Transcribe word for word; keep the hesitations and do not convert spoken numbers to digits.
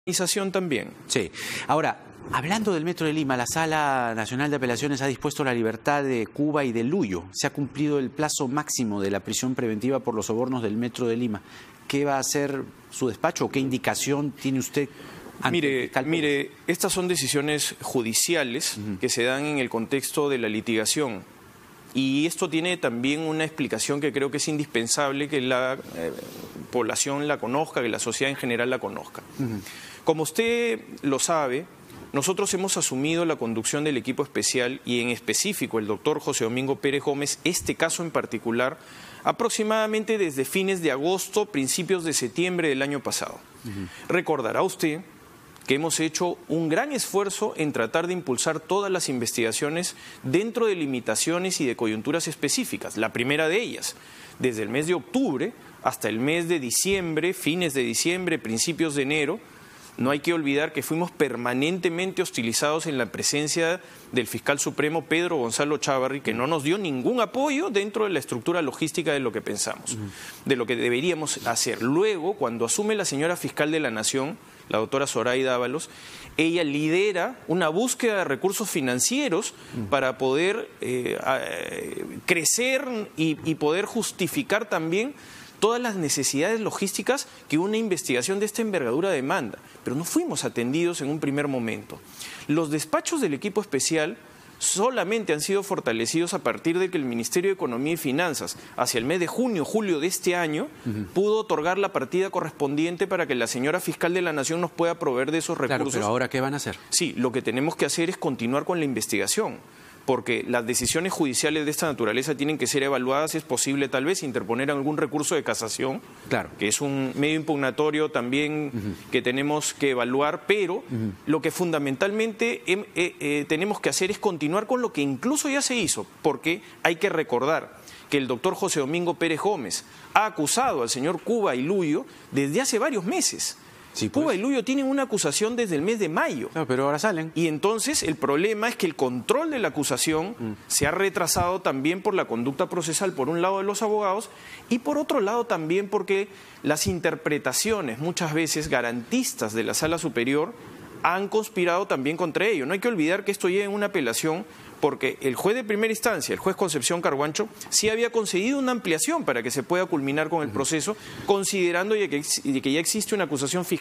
organización también. Sí. Ahora, hablando del Metro de Lima, la Sala Nacional de Apelaciones ha dispuesto la libertad de Cuba y de Luyo. Se ha cumplido el plazo máximo de la prisión preventiva por los sobornos del Metro de Lima. ¿Qué va a hacer su despacho o qué indicación tiene usted? Mire, mire, estas son decisiones judiciales uh-huh. que se dan en el contexto de la litigación. Y esto tiene también una explicación que creo que es indispensable que la eh, población la conozca, que la sociedad en general la conozca. Uh-huh. Como usted lo sabe, nosotros hemos asumido la conducción del equipo especial y en específico el doctor José Domingo Pérez Gómez, este caso en particular, aproximadamente desde fines de agosto, principios de septiembre del año pasado. Uh-huh. Recordará usted que hemos hecho un gran esfuerzo en tratar de impulsar todas las investigaciones dentro de limitaciones y de coyunturas específicas. La primera de ellas, desde el mes de octubre hasta el mes de diciembre, fines de diciembre, principios de enero, no hay que olvidar que fuimos permanentemente hostilizados en la presencia del fiscal supremo Pedro Gonzalo Chávarri, que no nos dio ningún apoyo dentro de la estructura logística de lo que pensamos, uh-huh. de lo que deberíamos hacer. Luego, cuando asume la señora fiscal de la Nación, la doctora Zoraida Ábalos, ella lidera una búsqueda de recursos financieros uh-huh. para poder eh, eh, crecer y, y poder justificar también todas las necesidades logísticas que una investigación de esta envergadura demanda. Pero no fuimos atendidos en un primer momento. Los despachos del equipo especial solamente han sido fortalecidos a partir de que el Ministerio de Economía y Finanzas, hacia el mes de junio, julio de este año, uh-huh. pudo otorgar la partida correspondiente para que la señora fiscal de la Nación nos pueda proveer de esos recursos. Claro, pero ¿ahora qué van a hacer? Sí, lo que tenemos que hacer es continuar con la investigación, porque las decisiones judiciales de esta naturaleza tienen que ser evaluadas. Es posible tal vez interponer algún recurso de casación, claro. que es un medio impugnatorio también uh-huh. que tenemos que evaluar, pero uh-huh. lo que fundamentalmente eh, eh, tenemos que hacer es continuar con lo que incluso ya se hizo, porque hay que recordar que el doctor José Domingo Pérez Gómez ha acusado al señor Cuba y Luyo desde hace varios meses. Sí, pues. Cuba y Luyo tienen una acusación desde el mes de mayo. No, pero ahora salen. Y entonces el problema es que el control de la acusación mm. se ha retrasado también por la conducta procesal, por un lado de los abogados, y por otro lado también porque las interpretaciones, muchas veces garantistas de la Sala Superior, han conspirado también contra ello. No hay que olvidar que esto lleva en una apelación, porque el juez de primera instancia, el juez Concepción Carguancho, sí había concedido una ampliación para que se pueda culminar con el proceso, considerando que ya existe una acusación fiscal